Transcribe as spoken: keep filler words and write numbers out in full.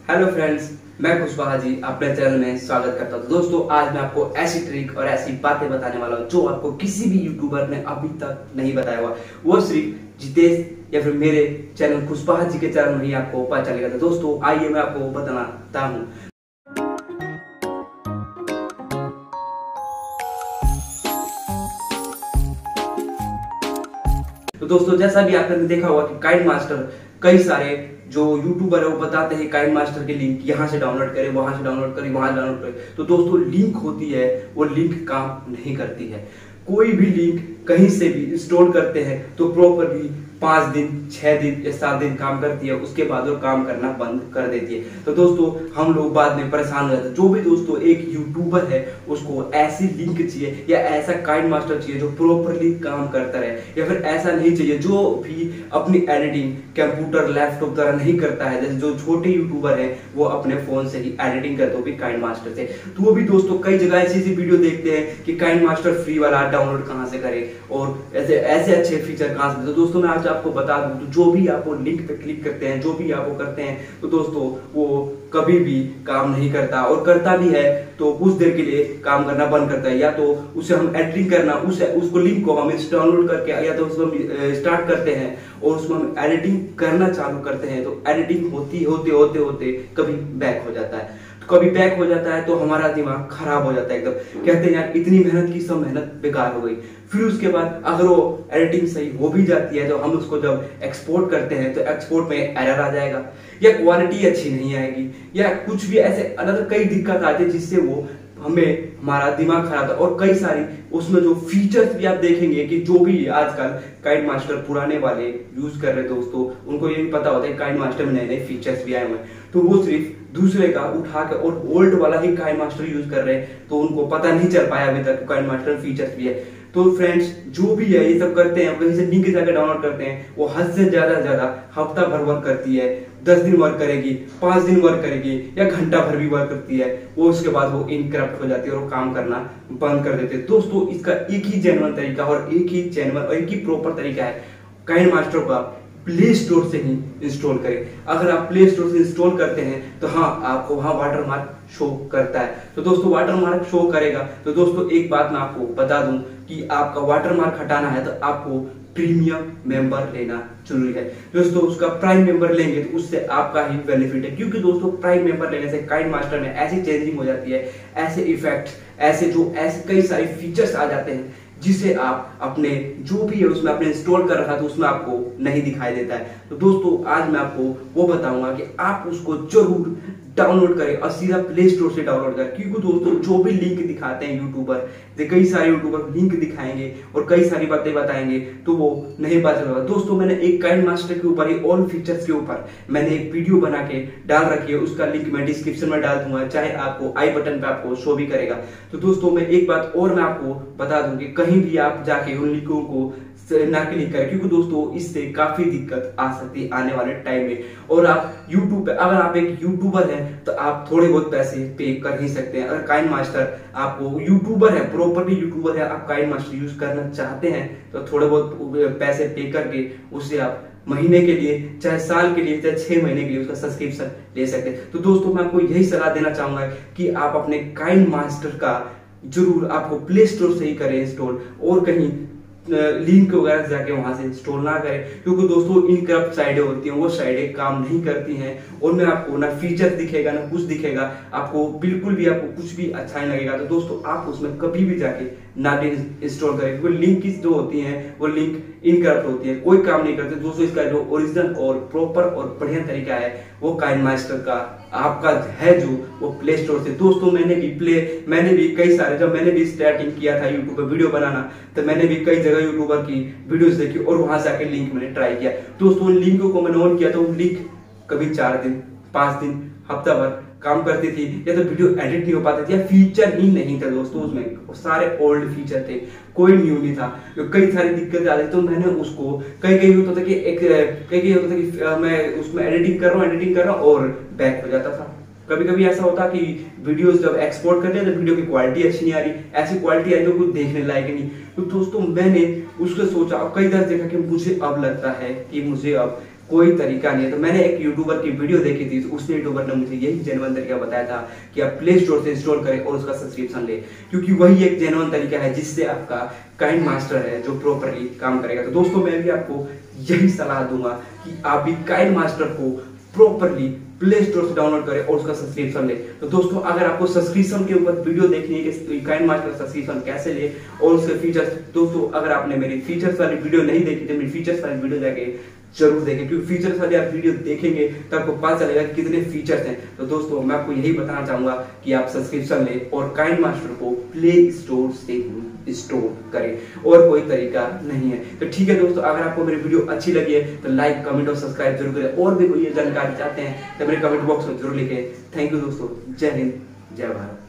Hello friends, मैं कुशवाहा जी अपने channel में स्वागत करता हूँ। दोस्तों, आज मैं आपको ऐसी ट्रिक और ऐसी बातें बताने वाला हूँ जो आपको किसी भी यूट्यूबर ने अभी तक नहीं बताया हुआ। वो सिर्फ जितेश या फिर मेरे चैनल कुशवाहा जी के चैनल में ही आपको पता चलेगा। तो दोस्तों, आइए मैं आपको बताता हूँ। तो दोस्तों, जैसा भी आपने देखा होगा कि काइंड मास्टर कई सारे जो यूट्यूबर है वो बताते हैं काइंड मास्टर की लिंक यहाँ से डाउनलोड करें, वहां से डाउनलोड करें, वहां डाउनलोड करें। तो दोस्तों, लिंक होती है, वो लिंक काम नहीं करती है। कोई भी लिंक कहीं से भी इंस्टॉल करते हैं तो प्रॉपरली पांच दिन छह दिन या सात दिन काम करती है, उसके बाद वो काम करना बंद कर देती है। तो दोस्तों, हम लोग बाद में परेशान हो जाते हैं। जो भी दोस्तों एक यूट्यूबर है उसको ऐसी लिंक चाहिए या ऐसा काइंड मास्टर चाहिए जो प्रॉपरली काम करता रहे, या फिर ऐसा नहीं चाहिए जो भी अपनी एडिटिंग कंप्यूटर लैपटॉप द्वारा नहीं करता है। जैसे जो छोटे यूट्यूबर है वो अपने फोन से ही एडिटिंग करते हो भी काइंड मास्टर से। तो वो भी दोस्तों कई जगह ऐसी ऐसी वीडियो देखते हैं कि काइंड मास्टर फ्री वाला डाउनलोड कहां से करें और ऐसे ऐसे अच्छे फीचर कहां से। तो दोस्तों, मैं आज आपको बता दूं, तो जो भी आप वो लिंक पे क्लिक करते हैं, जो भी आप वो करते हैं, तो दोस्तों वो कभी भी काम नहीं करता, और करता भी है तो कुछ देर के लिए काम करना बंद करता है। या तो उसे हम एडिटिंग करना, उस उसको लिंक को हम डाउनलोड करके या तो उसको स्टार्ट करते हैं और उसमें हम एडिटिंग करना चालू करते हैं, तो एडिटिंग होती होते होते होते कभी बैक हो जाता है। तो कभी बैक हो जाता है तो हमारा दिमाग खराब हो जाता है एकदम। कहते हैं यार, इतनी मेहनत की सब मेहनत बेकार हो गई। फिर उसके बाद अगर वो एडिटिंग सही हो भी जाती है तो हम उसको जब एक्सपोर्ट करते हैं तो एक्सपोर्ट में एरर आ जाएगा, या क्वालिटी अच्छी नहीं आएगी, या कुछ भी ऐसे अलग कई दिक्कत आती है जिससे वो हमें हमारा दिमाग खराब था। और कई सारी उसमें जो फीचर्स भी आप देखेंगे कि जो भी आजकल काइंड मास्टर पुराने वाले यूज कर रहे दोस्तों, उनको ये भी पता होता है काइंड मास्टर में नए नए फीचर्स भी आए हुए हैं, तो वो सिर्फ दूसरे का उठा के और ओल्ड वाला ही काइंड मास्टर यूज कर रहे हैं, तो उनको पता नहीं चल पाया अभी तक काइंड मास्टर फीचर्स भी है। तो फ्रेंड्स, जो भी है ये सब करते हैं, कहीं से लिंक जाकर डाउनलोड करते हैं, वो हद से ज्यादा ज्यादा हफ्ता भर वर्क करती है, दस दिन वर्क करेगी, पांच दिन वर्क करेगी, या घंटा भर भी वर्क करती है, वो उसके बाद वो इनकरप्ट हो जाती है और काम करना बंद कर देते हैं। दोस्तों, इसका एक ही जेन्युइन तरीका और एक ही जेन्युइन और एक ही प्रॉपर तरीका है, काइंड मास्टर को आप प्ले स्टोर से ही इंस्टॉल करें। अगर आप प्ले स्टोर से इंस्टॉल करते हैं तो हाँ, आपको वहां वाटर मार्क शो करता है। तो दोस्तों, वाटर मार्क शो करेगा। तो दोस्तों, एक बात मैं आपको बता दूं कि आपका वाटर मार्क हटाना है तो आपको प्रीमियम मेंबर लेना जरूरी है। दोस्तों, उसका प्राइम मेंबर लेंगे तो उससे आपका ही बेनिफिट है, क्योंकि दोस्तों प्राइम मेंबर लेने से काइंड मास्टर में ऐसी चेंजिंग हो जाती है, ऐसे इफेक्ट्स, ऐसे जो ऐसे कई सारे फीचर्स आ जाते हैं जिसे आप अपने जो भी है उसमें आपने इंस्टॉल कर रखा तो उसमें आपको नहीं दिखाई देता है। तो दोस्तों, आज मैं आपको वो बताऊंगा कि आप उसको जरूर डाउनलोड करें और सीधा प्ले स्टोर से डाउनलोड करें। क्योंकि दोस्तों, जो भी लिंक दिखाते हैं यूट्यूबर, कई सारे यूट्यूबर लिंक दिखाएंगे और कई सारी बातें बताएंगे तो वो नहीं पता चलेगा। दोस्तों, मैंने एक काइंड मास्टर के ऊपर, ऑल फीचर्स के ऊपर मैंने एक वीडियो बना के डाल रखी है, उसका लिंक मैं डिस्क्रिप्शन में डाल दूंगा, चाहे आपको आई बटन पे आपको शो भी करेगा। तो दोस्तों, मैं एक बात और मैं आपको बता दूं कि कहीं भी आप जाके उन लिंकों को ना क्लिक करें, क्योंकि दोस्तों इससे काफी दिक्कत आ सकती है आने वाले टाइम में। और आप यूट्यूब पे, अगर आप एक यूट्यूबर हैं तो आप थोड़े बहुत पैसे पे कर ही सकते हैं। अगर काइंड मास्टर आपको यूट्यूबर है, प्रॉपरली यूट्यूबर है, आप काइंड मास्टर यूज करना चाहते हैं तो थोड़े बहुत पैसे पे करके उससे आप महीने के लिए, चाहे साल के लिए, चाहे छह महीने के लिए उसका सब्सक्रिप्शन ले सकते हैं। तो दोस्तों, मैं आपको यही सलाह देना चाहूंगा कि आप अपने काइंड मास्टर का जरूर आपको प्ले स्टोर से ही करें इंस्टॉल, और कहीं लिंक वगैरह जाके वहां से इंस्टॉल ना करें, क्योंकि दोस्तों इनकरप्ट साइडें होती हैं, वो साइडें काम नहीं करती हैं, और में आपको ना फीचर दिखेगा ना कुछ दिखेगा, आपको बिल्कुल भी आपको कुछ भी अच्छा नहीं लगेगा। तो दोस्तों, आप उसमें कभी भी जाके ना इंस्टॉल करें, क्योंकि लिंक की जो होती हैं वो लिंक इनकरप्ट होती है, कोई काम नहीं करते। दोस्तों, इसका जो ओरिजिनल और प्रॉपर और बढ़िया तरीका है वो काइंड मास्टर का आपका है जो वो प्ले स्टोर से। दोस्तों, मैंने भी प्ले मैंने भी कई सारे, जब मैंने भी स्टार्टिंग किया था यूट्यूब पे वीडियो बनाना, तो मैंने भी कई जगह यूट्यूबर की वीडियोस देखी और वहां से आके लिंक मैंने ट्राई किया। दोस्तों, उन लिंकों को मैंने ऑन किया तो वो लिंक कभी चार दिन, पांच दिन, हफ्ता भर काम करती थी, या तो वीडियो एडिट नहीं हो पाती थी, या फीचर ही नहीं था दोस्तों उसमें, सारे ओल्ड फीचर थे, कोई न्यू नहीं था, कई सारी दिक्कतें आ रही। तो मैंने उसको कई कई होता था कि एक कई कई होता था कि मैं उसमें एडिटिंग कर रहा हूँ एडिटिंग कर रहा हूँ और बैक हो जाता था। कभी कभी ऐसा होता कि वीडियोस जब एक्सपोर्ट करते हैं तो वीडियो की क्वालिटी अच्छी नहीं आ रही, ऐसी क्वालिटी आई जो कुछ देखने लायक नहीं। तो दोस्तों, मैंने उसको सोचा, कई बार देखा कि मुझे अब लगता है कि मुझे अब कोई तरीका नहीं है। तो मैंने एक यूट्यूबर की वीडियो देखी थी, तो उसने यूट्यूबर ने मुझे यही जेन्युइन तरीका बताया था कि आप प्ले स्टोर से इंस्टॉल करें और उसका सब्सक्रिप्शन ले, क्योंकि वही एक जेन्युइन तरीका है जिससे आपका काइंड मास्टर है जो प्रॉपरली काम करेगा। तो दोस्तों मैं भी आपको यही सलाह दूंगा कि आप भी काइंड मास्टर को प्रॉपरली प्ले स्टोर से डाउनलोड करें और उसका सब्सक्रिप्शन ले। तो दोस्तों अगर आपको सब्सक्रिप्शन के ऊपर वीडियो देखनी है कि काइंड मास्टर सब्सक्रिप्शन कैसे ले और उसके फीचर्स, दोस्तों अगर आपने मेरी फीचर्स वाली वीडियो नहीं देखी तो मेरी फीचर्स वाली वीडियो जाके जरूर देखें, क्योंकि फीचर्स वाली आप वीडियो देखेंगे तो आपको पता चलेगा कि कितने फीचर्स हैं। तो दोस्तों मैं आपको यही बताना चाहूंगा कि आप सब्सक्रिप्शन लें और काइंड मास्टर को प्ले स्टोर से इंस्टॉल करें, और कोई तरीका नहीं है। तो ठीक है दोस्तों, अगर आपको मेरी वीडियो अच्छी लगी है तो लाइक कमेंट और सब्सक्राइब जरूर करें, और भी कोई जानकारी चाहते हैं तो मेरे कमेंट बॉक्स में जरूर लिखें। थैंक यू दोस्तों, जय हिंद जय भारत।